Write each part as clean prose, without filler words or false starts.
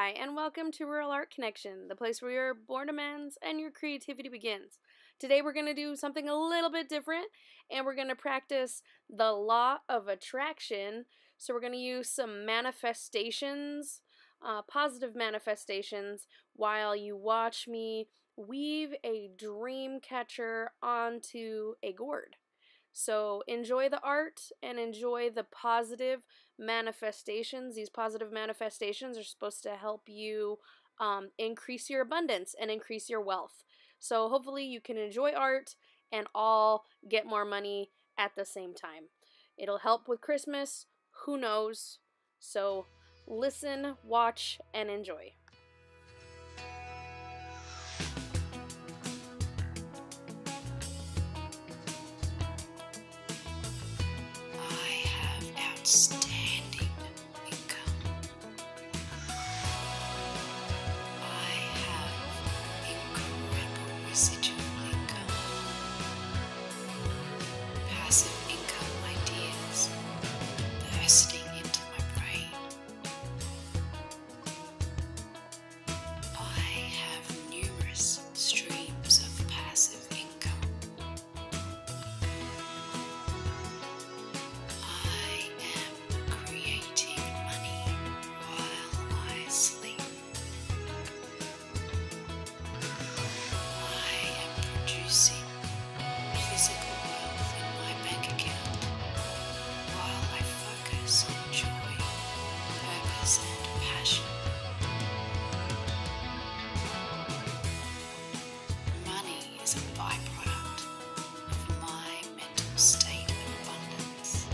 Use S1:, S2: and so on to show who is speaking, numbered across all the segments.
S1: Hi, and welcome to Rural Art Connection, the place where your boredom ends and your creativity begins. Today we're going to do something a little bit different, and we're going to practice the law of attraction. So we're going to use some manifestations, positive manifestations, while you watch me weave a dream catcher onto a gourd. So enjoy the art and enjoy the positive manifestations. These positive manifestations are supposed to help you increase your abundance and increase your wealth. So hopefully you can enjoy art and all get more money at the same time. It'll help with Christmas, who knows? So listen, watch, and enjoy.
S2: I have outstanding income. I have incredible residual income. Passive income ideas bursting into my brain. I have numerous streams of passive income. I am creating money while I sleep. I am producing physical wealth in my bank account while I focus on joy, purpose, and passion. Money is a byproduct of my mental state of abundance.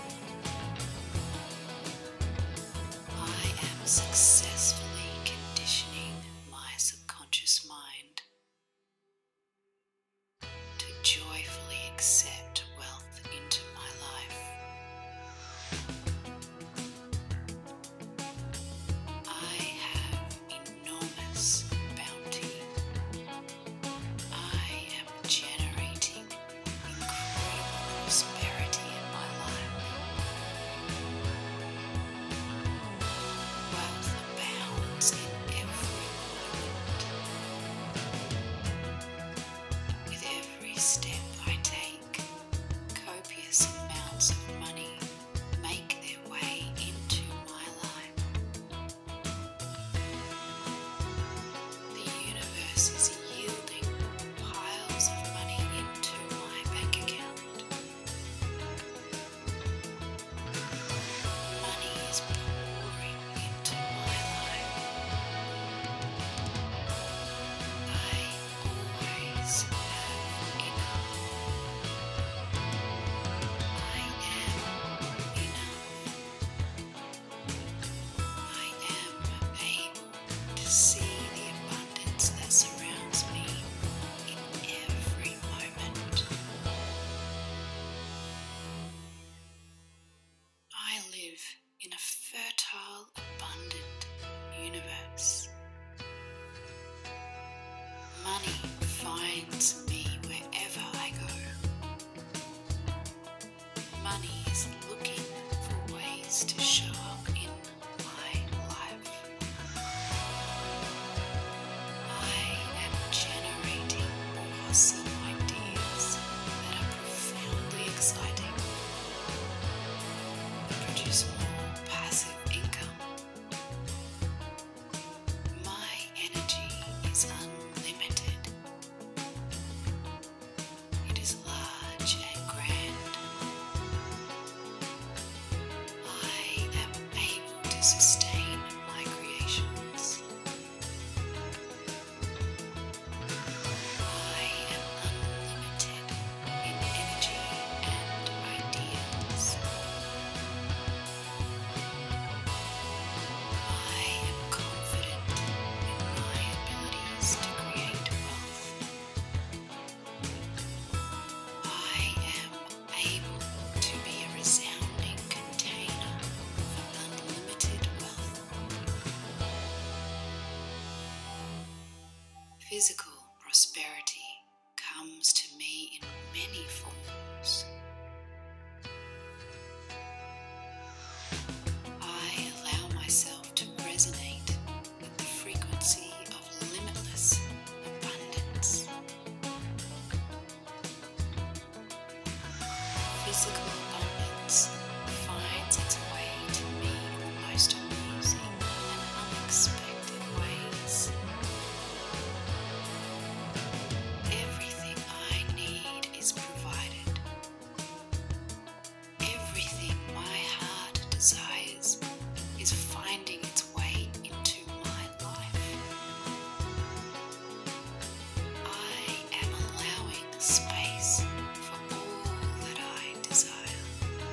S2: I am successfully conditioning my subconscious mind to joyfully accept wealth into my life. I have enormous bounty. I am generating incredible prosperity in my life. Wealth abounds in every moment. With every step I take, copious amounts of money make their way into my life. The universe is yielding piles of money into my bank account. Money is pouring into my life. I always have enough. I am enough. I am able to see the abundance that surrounds me in every moment. I live in a fertile, abundant universe. Money finds me wherever I go. Money is looking for ways to show up in my life. I am generating awesome ideas that are profoundly exciting. Produce more passive income. My energy is unlimited. It is large and grand. I am able to sustain my creations. I am unlimited in energy and ideas. I am confident in my abilities to create wealth. I am able to be a resounding container for unlimited wealth. physical abundance finds its way to me in the most amusing and unexpected ways. Everything I need is provided. Everything my heart desires is finding its way into my life. I am allowing space for all that I desire.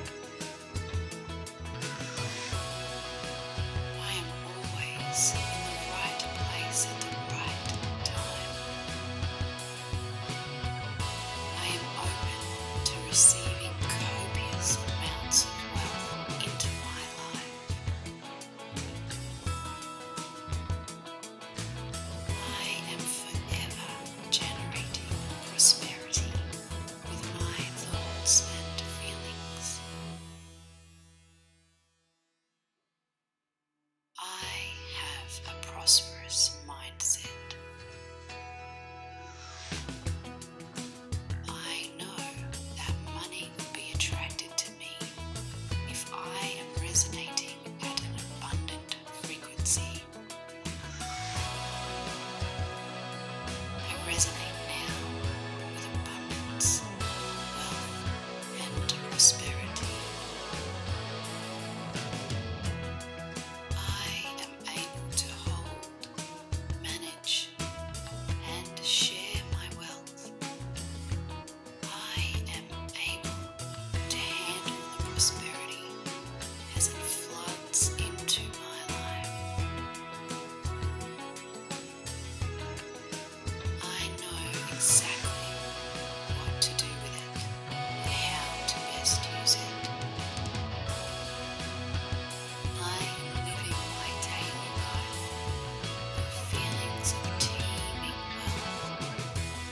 S2: I am always in the right place at the right time. I am open to receiving copious amounts of wealth into my life. I am forever generating prosperity with my thoughts and feelings. I have a prosperous mindset. I know that money will be attracted to me if I am resonating at an abundant frequency. I resonate now with abundance, wealth, and prosperity. I am able to hold, manage, and share my wealth. I am able to handle the prosperity as it floods into my life. I know exactly what to do with it and how to best use it. I am living my daily life with feelings of teeming wealth.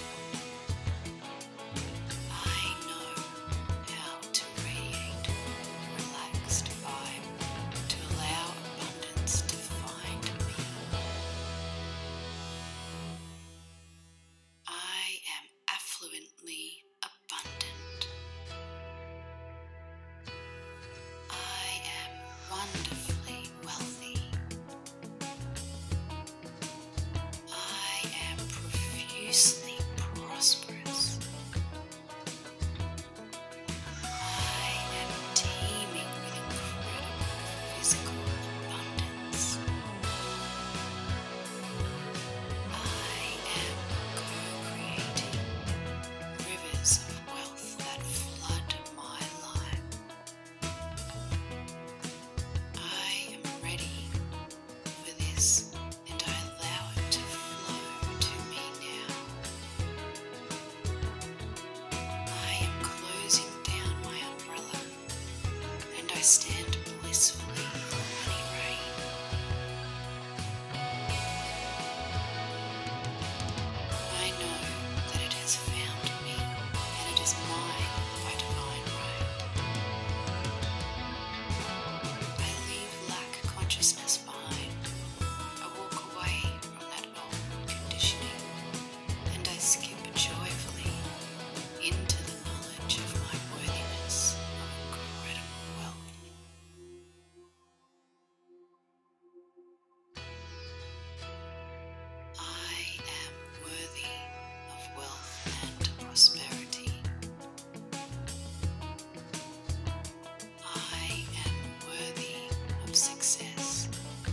S2: I know how to radiate a relaxed vibe to allow abundance to find me. I am affluently abundant. I am wonderfully wealthy. I am profusely prosperous. I am teeming with incredible physical abundance. I am co-creating rivers of wealth that flood my life. I am ready for this, and I allow it to flow to me now. I am closing down my umbrella, and I stand blissfully in the money rain. I know that it has found me, and it is mine by divine right. I leave lack consciousness behind. I walk away from that old conditioning, and I skip joyfully into the knowledge of my worthiness of incredible wealth. I am worthy of wealth and prosperity. I am worthy of success.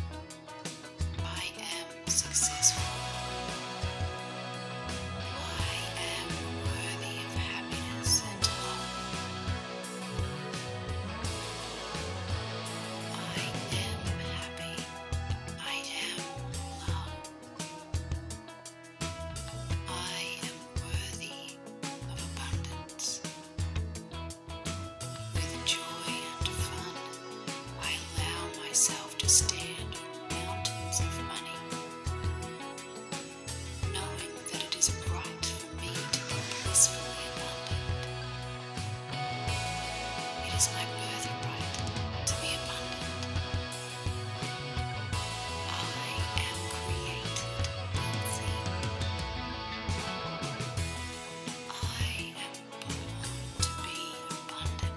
S2: I am successful. I am worthy of happiness and love. I am happy. I am love. I am worthy of abundance. With joy and fun, I allow myself to stand on mountains of money, knowing that it is right for me to be blissfully abundant. It is my birthright to be abundant. I am created wealthy. I am born to be abundant.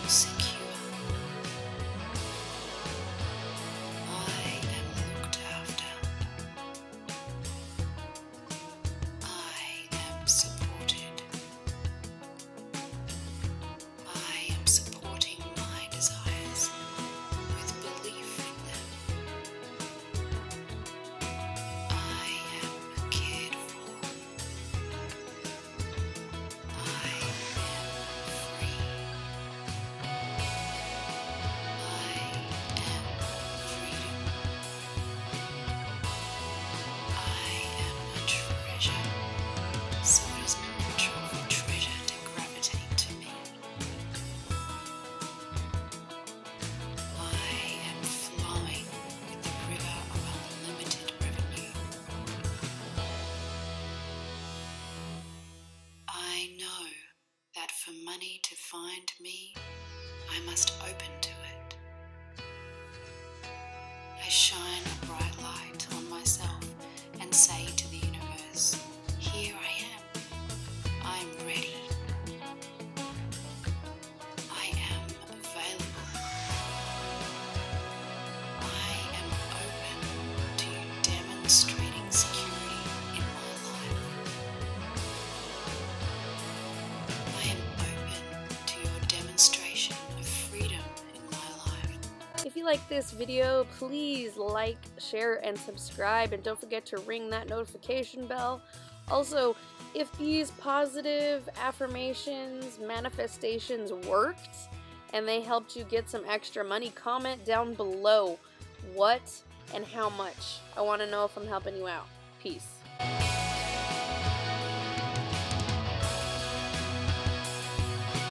S2: secure. I am looked after. I am supported. I am supporting my desires with belief in them. I am cared for. I am free. I am freedom. I am a treasure. So it is natural for treasure to gravitate to me. I am flowing with the river of unlimited revenue. I know that for money to find me, I must open to it. I shine a bright light on myself and say to the universe, here I am. I'm ready. I am available. I am open to you demonstrating security in my life. I am open to your demonstration of freedom in my life.
S1: If you like this video, please like, share, and subscribe, and don't forget to ring that notification bell. Also, if these positive affirmations, manifestations worked, and they helped you get some extra money, comment down below what and how much. I want to know if I'm helping you out. Peace.